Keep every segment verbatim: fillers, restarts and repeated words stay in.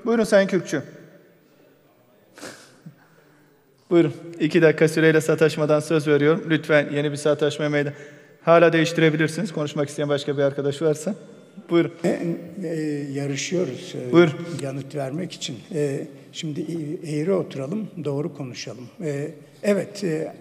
Buyurun Sayın Kürkçü. Buyurun. İki dakika süreyle sataşmadan söz veriyorum. Lütfen yeni bir sataşma meydan. Hala değiştirebilirsiniz. Konuşmak isteyen başka bir arkadaş varsa. Buyurun. E, e, yarışıyoruz. E, Buyur. Yanıt vermek için. E, şimdi eğri oturalım, doğru konuşalım. E, evet, e,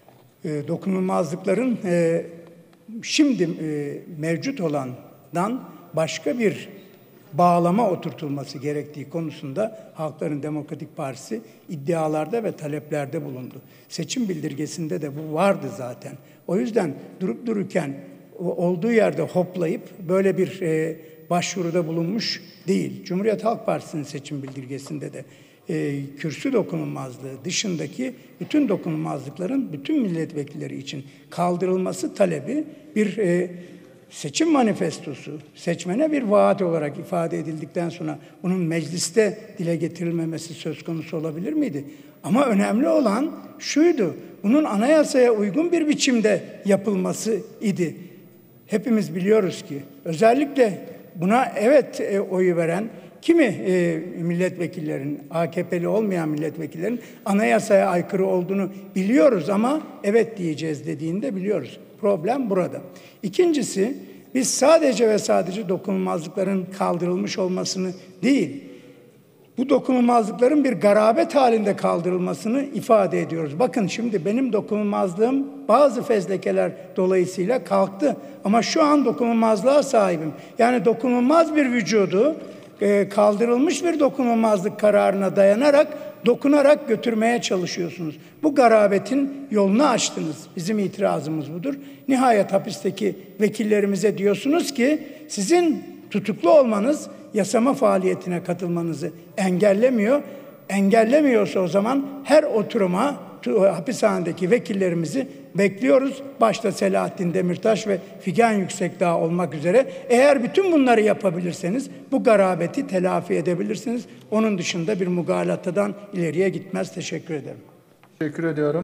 e, dokunulmazlıkların e, şimdi e, mevcut olandan başka bir bağlama oturtulması gerektiği konusunda Halkların Demokratik Partisi iddialarda ve taleplerde bulundu. Seçim bildirgesinde de bu vardı zaten. O yüzden durup dururken olduğu yerde hoplayıp böyle bir e, başvuruda bulunmuş değil. Cumhuriyet Halk Partisi'nin seçim bildirgesinde de e, kürsü dokunulmazlığı dışındaki bütün dokunulmazlıkların bütün milletvekilleri için kaldırılması talebi bir e, seçim manifestosu, seçmene bir vaat olarak ifade edildikten sonra bunun mecliste dile getirilmemesi söz konusu olabilir miydi? Ama önemli olan şuydu, bunun anayasaya uygun bir biçimde yapılması idi. Hepimiz biliyoruz ki özellikle buna evet e, oyu veren kimi e, milletvekillerin, A K P'li olmayan milletvekillerin anayasaya aykırı olduğunu biliyoruz ama evet diyeceğiz dediğini de biliyoruz. Problem burada. İkincisi, biz sadece ve sadece dokunulmazlıkların kaldırılmış olmasını değil, bu dokunulmazlıkların bir garabet halinde kaldırılmasını ifade ediyoruz. Bakın şimdi benim dokunulmazlığım bazı fezlekeler dolayısıyla kalktı. Ama şu an dokunulmazlığa sahibim. Yani dokunulmaz bir vücudu kaldırılmış bir dokunulmazlık kararına dayanarak, dokunarak götürmeye çalışıyorsunuz. Bu garabetin yolunu açtınız. Bizim itirazımız budur. Nihayet hapisteki vekillerimize diyorsunuz ki sizin tutuklu olmanız yasama faaliyetine katılmanızı engellemiyor. Engellemiyorsa o zaman her oturuma hapishanedeki vekillerimizi bekliyoruz. Başta Selahattin Demirtaş ve Figen Yüksekdağ olmak üzere. Eğer bütün bunları yapabilirseniz bu garabeti telafi edebilirsiniz. Onun dışında bir mugalatadan ileriye gitmez. Teşekkür ederim. Teşekkür ediyorum.